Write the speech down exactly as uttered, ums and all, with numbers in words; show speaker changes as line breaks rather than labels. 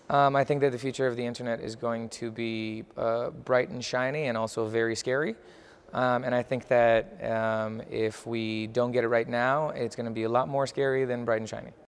Um, I think that the future of the internet is going to be uh, bright and shiny and also very scary. Um, and I think that um, if we don't get it right now, it's going to be a lot more scary than bright and shiny.